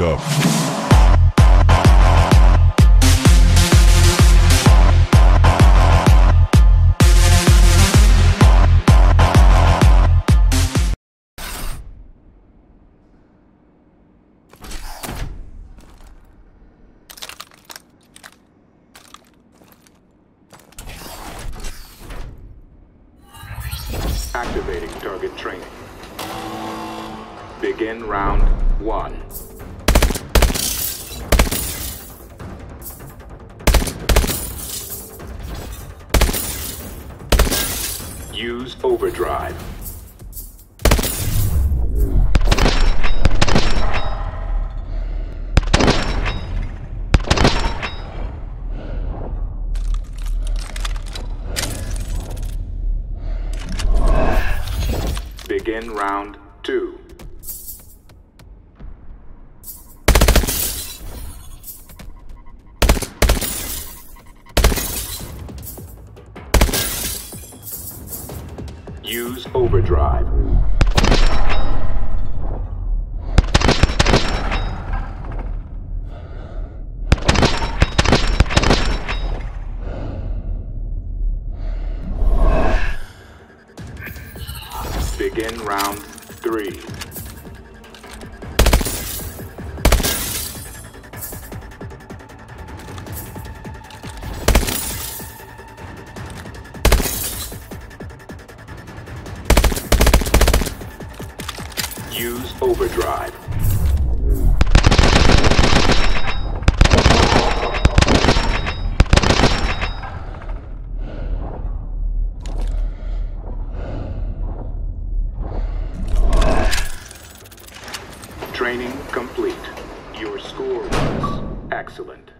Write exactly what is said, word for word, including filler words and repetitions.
back up. Activating target training. Begin round one. Use overdrive. Begin round two. Use overdrive. Begin round three. Use overdrive. Training complete. Your score was excellent.